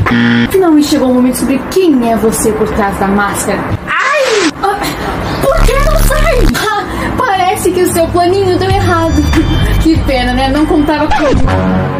Finalmente chegou o momento de descobrir quem é você por trás da máscara. Ai! Por que não sai? Parece que o seu planinho deu errado. Que pena, né? Não contava comigo.